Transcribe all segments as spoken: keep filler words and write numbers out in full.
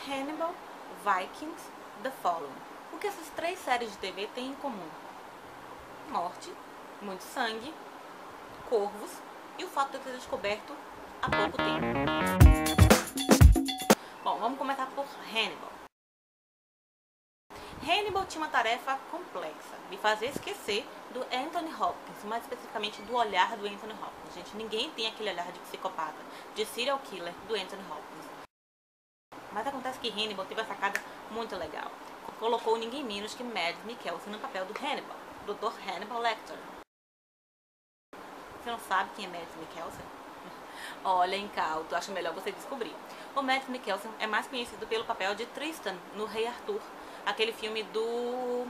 Hannibal, Vikings, The Fallen. O que essas três séries de T V têm em comum? Morte, muito sangue, corvos e o fato de eu ter descoberto há pouco tempo. Bom, vamos começar por Hannibal. Hannibal tinha uma tarefa complexa, me fazer esquecer do Anthony Hopkins, mais especificamente do olhar do Anthony Hopkins. Gente, ninguém tem aquele olhar de psicopata, de serial killer do Anthony Hopkins. Mas acontece que Hannibal teve uma sacada muito legal. Colocou ninguém menos que Mads Mikkelsen no papel do Hannibal, doutor Hannibal Lecter. Você não sabe quem é Mads Mikkelsen? Olha, incauto, acho melhor você descobrir. O Mads Mikkelsen é mais conhecido pelo papel de Tristan no Rei Arthur, aquele filme do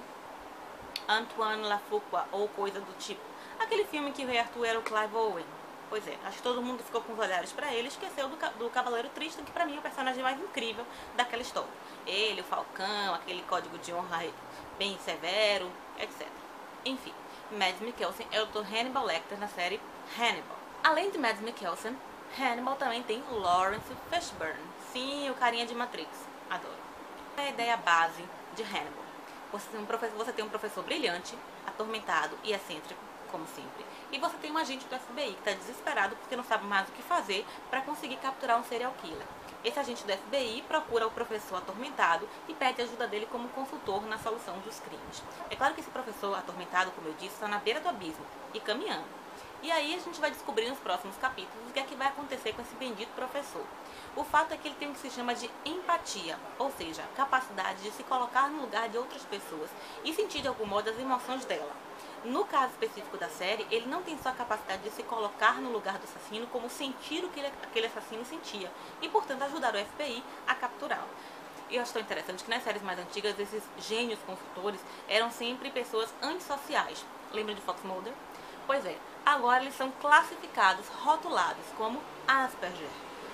Antoine Lafuqua, ou coisa do tipo. Aquele filme que o Rei Arthur era o Clive Owen. Pois é, acho que todo mundo ficou com os olhares pra ele e esqueceu do, do Cavaleiro Tristan, que pra mim é o personagem mais incrível daquela história. Ele, o Falcão, aquele código de honra bem severo, etcétera. Enfim, Mads Mikkelsen é o doutor Hannibal Lecter na série Hannibal. Além de Mads Mikkelsen, Hannibal também tem Lawrence Fishburne. Sim, o carinha de Matrix. Adoro. É a ideia base de Hannibal. Você tem um professor, você tem um professor brilhante, atormentado e excêntrico, como sempre. E você tem um agente do F B I que está desesperado porque não sabe mais o que fazer para conseguir capturar um serial killer. Esse agente do F B I procura o professor atormentado e pede ajuda dele como consultor na solução dos crimes. É claro que esse professor atormentado, como eu disse, está na beira do abismo e caminhando. E aí a gente vai descobrir nos próximos capítulos o que é que vai acontecer com esse bendito professor. O fato é que ele tem o que se chama de empatia, ou seja, a capacidade de se colocar no lugar de outras pessoas e sentir de algum modo as emoções dela. No caso específico da série, ele não tem só a capacidade de se colocar no lugar do assassino, como sentir o que ele, aquele assassino sentia e, portanto, ajudar o F B I a capturá-lo. E eu acho tão interessante que nas séries mais antigas, esses gênios consultores eram sempre pessoas antissociais. Lembra de Fox Mulder? Pois é, agora eles são classificados, rotulados como Asperger.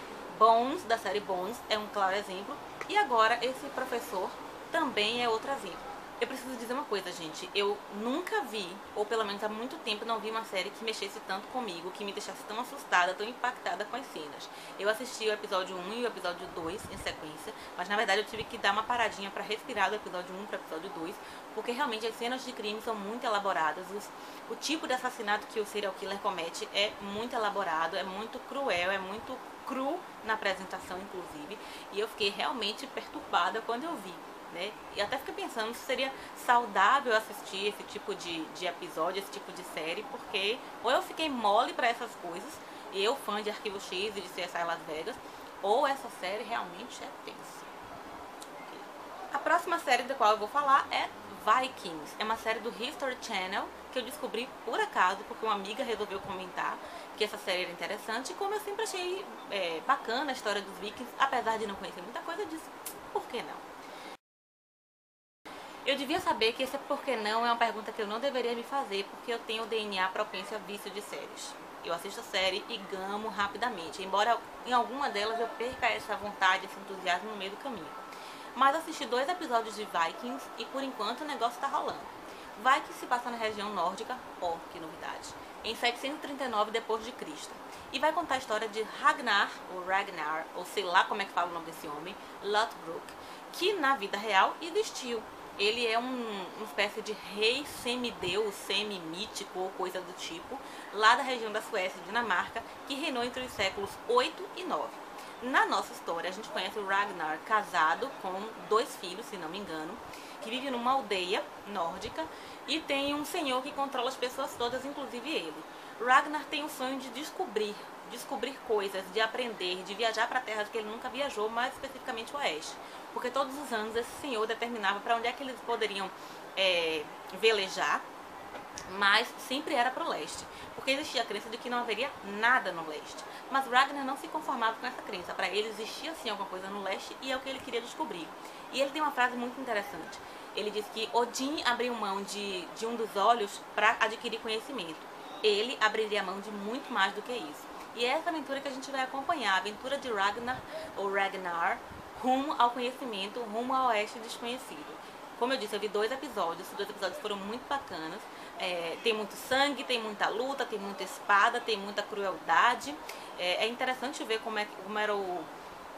Bones, da série Bones, é um claro exemplo. E agora esse professor também é outro exemplo. Eu preciso dizer uma coisa, gente. Eu nunca vi, ou pelo menos há muito tempo, não vi uma série que mexesse tanto comigo, que me deixasse tão assustada, tão impactada com as cenas. Eu assisti o episódio um e o episódio dois em sequência, mas na verdade eu tive que dar uma paradinha para respirar do episódio um para o episódio dois, porque realmente as cenas de crime são muito elaboradas. Os, o tipo de assassinato que o serial killer comete é muito elaborado, é muito cruel, é muito cru na apresentação, inclusive. E eu fiquei realmente perturbada quando eu vi. Né? E até fiquei pensando se seria saudável assistir esse tipo de, de episódio, esse tipo de série, porque ou eu fiquei mole para essas coisas, e eu fã de Arquivo X e de C S I Las Vegas, ou essa série realmente é tensa. Okay. A próxima série da qual eu vou falar é Vikings. É uma série do History Channel que eu descobri por acaso, porque uma amiga resolveu comentar que essa série era interessante, e como eu sempre achei é, bacana a história dos Vikings, apesar de não conhecer muita coisa, eu disse, por que não? Eu devia saber que esse por que não é uma pergunta que eu não deveria me fazer, porque eu tenho o D N A propenso a vício de séries. Eu assisto a série e gamo rapidamente, embora em alguma delas eu perca essa vontade, esse entusiasmo no meio do caminho. Mas assisti dois episódios de Vikings e por enquanto o negócio tá rolando. Vikings se passa na região nórdica, oh, que novidade, em setecentos e trinta e nove depois de Cristo. E vai contar a história de Ragnar, ou Ragnar, ou sei lá como é que fala o nome desse homem, Lothbrok, que na vida real existiu. Ele é um, uma espécie de rei semideus, semi-mítico ou coisa do tipo, lá da região da Suécia e Dinamarca, que reinou entre os séculos oito e nove. Na nossa história, a gente conhece o Ragnar casado com dois filhos, se não me engano, que vive numa aldeia nórdica e tem um senhor que controla as pessoas todas, inclusive ele. Ragnar tem o sonho de descobrir, descobrir coisas, de aprender, de viajar para terras que ele nunca viajou, mais especificamente o oeste. Porque todos os anos esse senhor determinava para onde é que eles poderiam é, velejar, mas sempre era para o leste, porque existia a crença de que não haveria nada no leste. Mas Ragnar não se conformava com essa crença, para ele existia sim alguma coisa no leste e é o que ele queria descobrir. E ele tem uma frase muito interessante. Ele diz que Odin abriu mão de, de um dos olhos para adquirir conhecimento. Ele abriria mão de muito mais do que isso. E é essa aventura que a gente vai acompanhar, a aventura de Ragnar, ou Ragnar, rumo ao conhecimento, rumo ao oeste desconhecido. Como eu disse, eu vi dois episódios, os dois episódios foram muito bacanas. É, tem muito sangue, tem muita luta, tem muita espada, tem muita crueldade. É, é interessante ver como, é, como era o,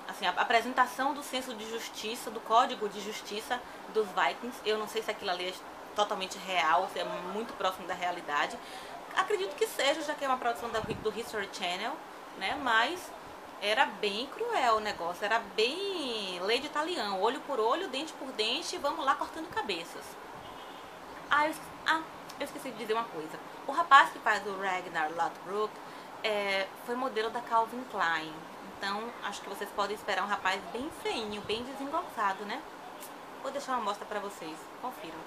assim, a apresentação do senso de justiça, do código de justiça dos Vikings. Eu não sei se aquilo ali é totalmente real, se é muito próximo da realidade. Acredito que seja, já que é uma produção do History Channel, né? Mas era bem cruel o negócio, era bem lei de italiano, olho por olho, dente por dente, vamos lá cortando cabeças. Ah, eu esqueci, ah, eu esqueci de dizer uma coisa. O rapaz que faz o Ragnar Lothbrok é, foi modelo da Calvin Klein. Então, acho que vocês podem esperar um rapaz bem feinho, bem desengonçado, né? Vou deixar uma amostra pra vocês, confiram.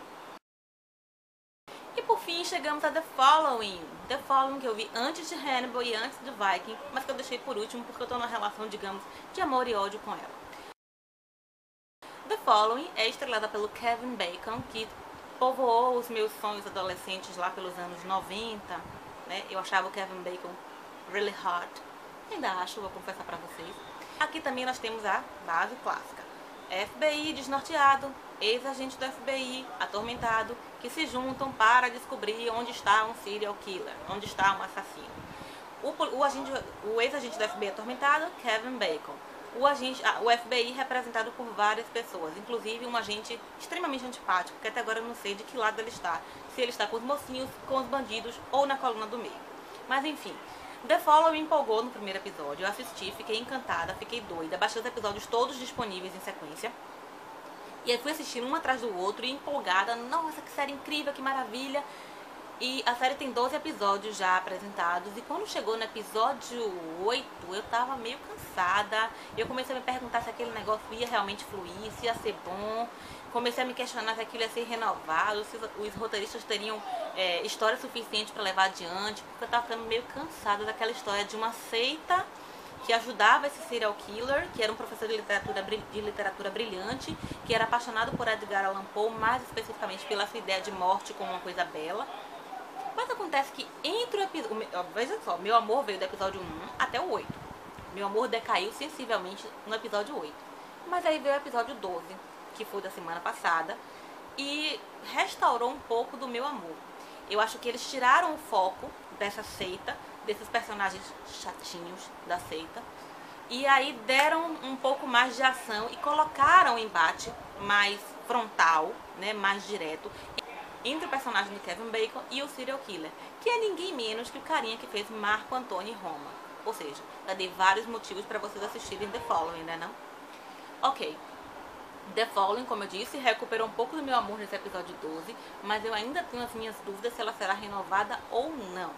E por fim, chegamos a The Following. The Following que eu vi antes de Hannibal e antes de Viking, mas que eu deixei por último porque eu tô numa relação, digamos, de amor e ódio com ela. The Following é estrelada pelo Kevin Bacon, que povoou os meus sonhos adolescentes lá pelos anos noventa, né? Eu achava o Kevin Bacon really hot. Ainda acho, vou confessar pra vocês. Aqui também nós temos a base clássica. F B I desnorteado, ex-agente do F B I atormentado, que se juntam para descobrir onde está um serial killer, onde está um assassino. O, o, agente, o ex-agente do F B I atormentado, Kevin Bacon. O, agente, o F B I representado por várias pessoas, inclusive um agente extremamente antipático, que até agora eu não sei de que lado ele está. Se ele está com os mocinhos, com os bandidos ou na coluna do meio. Mas enfim, The Follow me empolgou no primeiro episódio. Eu assisti, fiquei encantada, fiquei doida. Baixei os episódios todos disponíveis em sequência. E aí fui assistindo um atrás do outro e empolgada. Nossa, que série incrível, que maravilha. E a série tem doze episódios já apresentados. E quando chegou no episódio oito, eu tava meio cansada. Eu comecei a me perguntar se aquele negócio ia realmente fluir, se ia ser bom. Comecei a me questionar se aquilo ia ser renovado, se os roteiristas teriam é, história suficiente para levar adiante. Porque eu tava ficando meio cansada daquela história de uma seita que ajudava esse serial killer, que era um professor de literatura, de literatura brilhante, que era apaixonado por Edgar Allan Poe, mais especificamente pela sua ideia de morte como uma coisa bela. Mas acontece que entre o episódio... Veja só, meu amor veio do episódio um até o oito. Meu amor decaiu sensivelmente no episódio oito. Mas aí veio o episódio doze, que foi da semana passada, e restaurou um pouco do meu amor. Eu acho que eles tiraram o foco dessa seita, desses personagens chatinhos da seita, e aí deram um pouco mais de ação e colocaram o embate mais frontal, né, mais direto, entre o personagem do Kevin Bacon e o serial killer, que é ninguém menos que o carinha que fez Marco Antônio Roma. Ou seja, já dei vários motivos para vocês assistirem The Following, né não? Ok. The Following, como eu disse, recuperou um pouco do meu amor nesse episódio doze, mas eu ainda tenho as minhas dúvidas se ela será renovada ou não.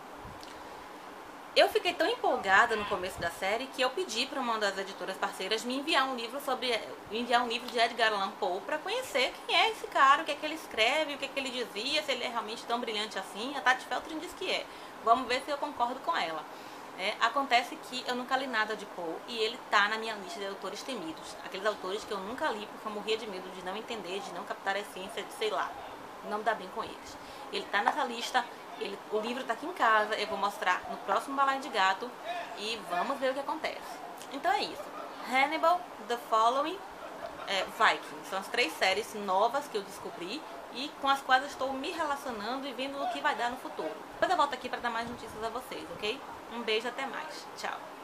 Eu fiquei tão empolgada no começo da série que eu pedi para uma das editoras parceiras me enviar um livro sobre enviar um livro de Edgar Allan Poe para conhecer quem é esse cara, o que é que ele escreve, o que é que ele dizia, se ele é realmente tão brilhante assim. A Tati Feltrin diz que é. Vamos ver se eu concordo com ela. É, acontece que eu nunca li nada de Poe e ele tá na minha lista de autores temidos. Aqueles autores que eu nunca li porque eu morria de medo de não entender, de não captar a essência, de sei lá, não me dar bem com eles. Ele tá nessa lista. Ele, o livro tá aqui em casa, eu vou mostrar no próximo Balaio de Gato e vamos ver o que acontece. Então é isso. Hannibal, The Following, é, Vikings. São as três séries novas que eu descobri e com as quais eu estou me relacionando e vendo o que vai dar no futuro. Depois eu volto aqui para dar mais notícias a vocês, ok? Um beijo, até mais. Tchau.